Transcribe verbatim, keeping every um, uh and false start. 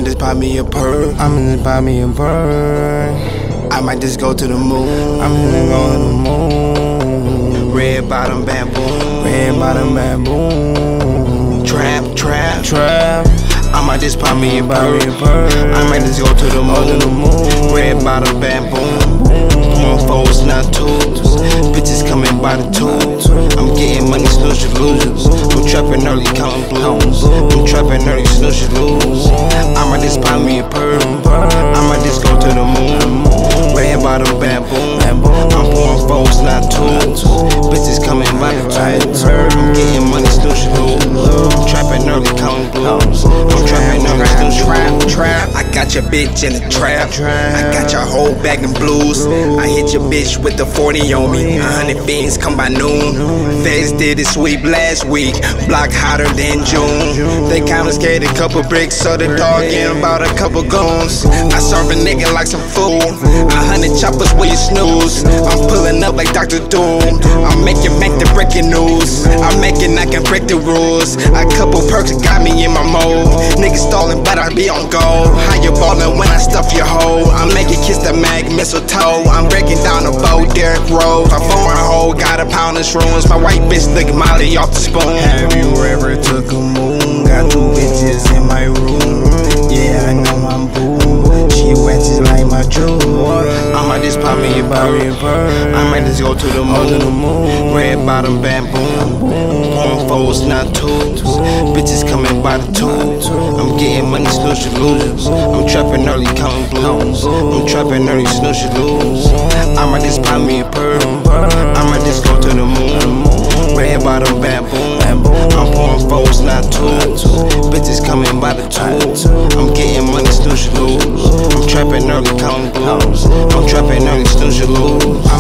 might just pop me a perk. I'ma just pop me a perk. I might just go to the moon. I'm gonna go to the moon. Red bottom bamboo. Red bottom bamboo. Trap, trap, Trap. I might just pop me a Pop me a perk. perk. I might just go to the Go to the moon. moon. Red bottom bamboo. One foes, not twos. Bitches coming by the tubes. I'm getting money, snooze, you lose. I'm trapping early, counting blues. I'm trapping early, snooze, you lose. I might just pop me a perk. I might just go to the moon. Red bottom bamboo. I'm pouring foes, not twos. Bitches coming by the tubes. I'm getting money, snooze, you lose. I'm trapping early, counting blues. I'm trapping early, snooze, you lose. Trap, I got your bitch in the trap. I got your whole bag in blues. I hit your bitch with the forty on me. A hundred beans come by noon. Feds did it sweep last week. Block hotter than June. They confiscated a couple bricks, so the dog in about a couple goons. I serve a nigga like some food. A hundred choppers where you snooze. I'm pulling up like Doctor Doom. I'm making make the breaking news. I'm making I can break the rules. A couple perks got me in my mode. Niggas stalling, but I be on go. How you ballin' when I stuff your hoe? I make it kiss the mag mistletoe. I'm breaking down the boat, Derrick Rose. I phone my hoe, got a pound of shrooms. My white bitch lick Molly off the spoon. Have you ever took a moon? Got two bitches in my room. Yeah, I know I'm boo. She wet just like my jewel. I might just pop me a perk. I might just go to the moon. Red bottom bamboo. One foes, not twos. Bitches coming by the tubes. I'm getting money, snooze, you lose. I'm trapping early, counting blues. I'm trapping early, snooze, you lose. I might just pop me a perk. I might just go to the moon. Red bottom bamboo. I'm pouring foes, not twos. Bitches coming by the tubes. I'm getting money, snooze, you lose. I'm trapping early, counting blues. I'm trapping early, snooze, you lose.